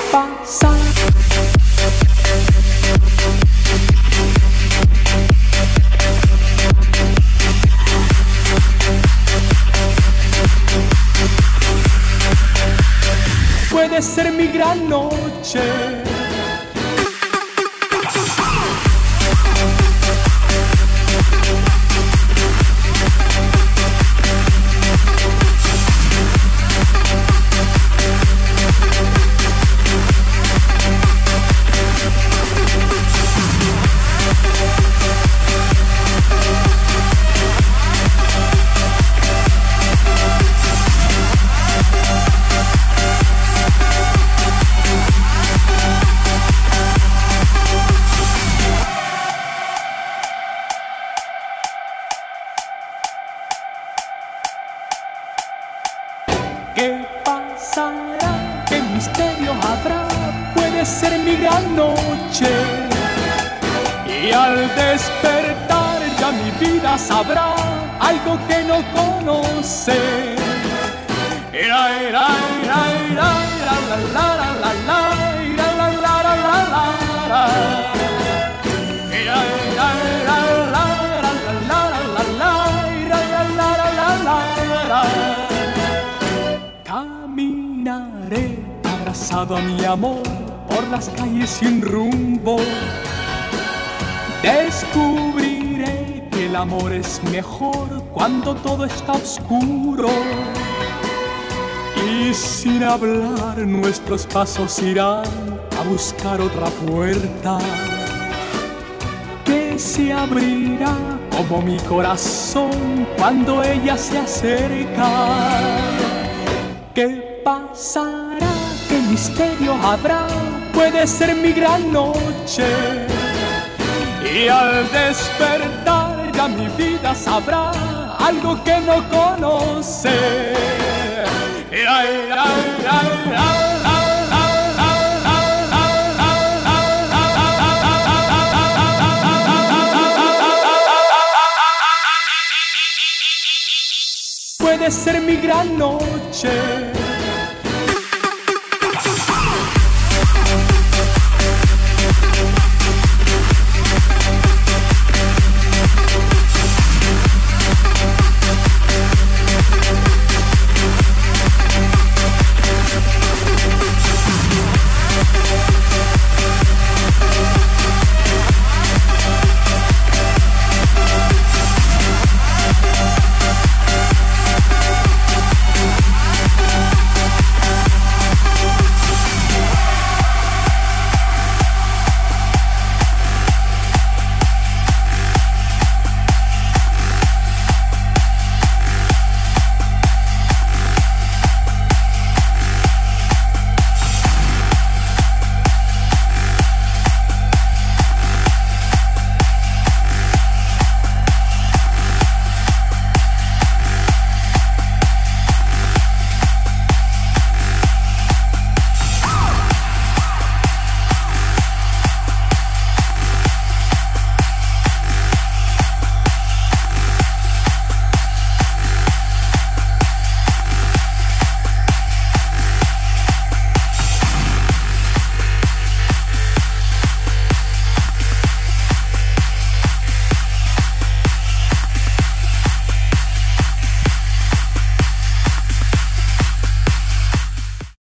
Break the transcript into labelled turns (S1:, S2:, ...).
S1: pasa? Puede ser mi gran noche. ¿Qué pasará? ¿Qué misterio habrá? Puede ser mi gran noche. Y al despertar ya mi vida sabrá algo que no conoce. La la la la la la la la la la la. Caminaré abrazado a mi amor por las calles sin rumbo. Descubriré que el amor es mejor cuando todo está oscuro. Y sin hablar nuestros pasos irán a buscar otra puerta que se abrirá como mi corazón cuando ella se acerca. ¿Qué pasará? ¿Qué misterio habrá? Puede ser mi gran noche. Y al despertar ya mi vida sabrá algo que no conoce. Puede ser mi gran noche.